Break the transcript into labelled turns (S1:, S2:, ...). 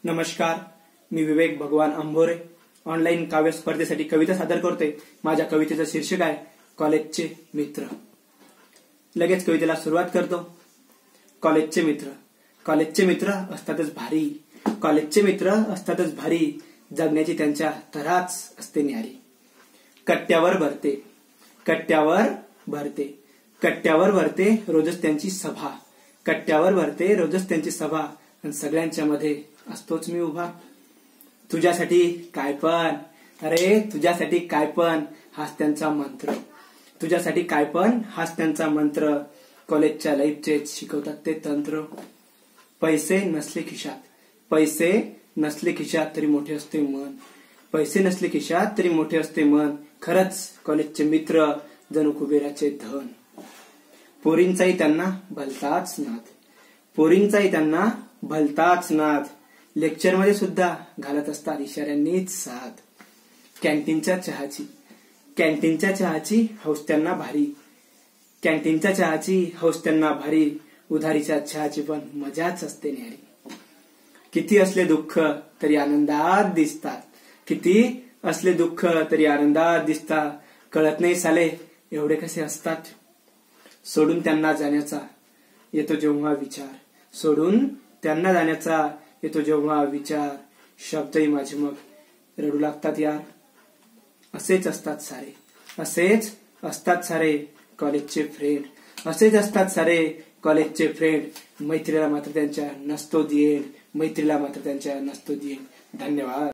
S1: नमस्कार, मी विवेक भगवान अंभोरे ऑनलाईन काव्य स्पर्धेसाठी कविता सादर करतोय। माझ्या कवितेचं शीर्षक आहे कॉलेजचे मित्र। लगेच कवितेला सुरुवात करतो। कॉलेजचे मित्र। कॉलेजचे मित्र असतातच भारी, कॉलेजचे मित्र असतातच भारी, जगण्याची त्यांच्या तऱ्हाच असते न्यारी। कट्ट्यावर भरते, कट्ट्यावर भरते, कट्ट्यावर भरते रोजच त्यांची सभा, कट्ट्यावर भरते रोजच त्यांची सभा, आणि सगळ्यांच्या मध्ये असतोच मी उभा। तुझ्यासाठी काय पण, अरे तुझ्यासाठी काय पण, हाच त्यांचा मंत्र, तुझ्यासाठी काय पण हाच त्यांचा मंत्र। कॉलेजच्या लाईफचे शिकवतात ते तंत्र। पैसे नसले खिशात, पैसे नसले खिशात तरी मोठे असते मन, पैसे नसले खिशात तरी मोठे असते मन। खरंच कॉलेजचे मित्र जणू कुबेराचे धन। पोरींचाही त्यांना भलताच नाद, पोरींचाही त्यांना भलताच नाद, लेक्चर मध्ये सुद्धा घालत असतात इशाऱ्यांनीच साथ। कॅन्टीनच्या चहाची, कॅन्टीनच्या चहाची हौस त्यांना भारी, कॅन्टीनच्या चहाची हौस त्यांना भारी, उधारीच्या चहाची पण मजाच असते न्यारी। किती असले दुःख तरी आनंदात दिसतात, किती असले दुःख तरी आनंदात दिसतात, कळत नाही साले एवढे कसे असतात। सोडून त्यांना जाण्याचा येतो जेव्हा विचार, सोडून त्यांना जाण्याचा येतो जेव्हा विचार, शब्दही माझे मग रडू लागतात यार। असेच असतात सारे, असेच असतात सारे कॉलेजचे फ्रेंड, असेच असतात सारे कॉलेजचे फ्रेंड। मैत्रीला मात्र त्यांच्या नसतो दी एंड, मैत्रीला मात्र त्यांच्या नसतो दी एंड। धन्यवाद।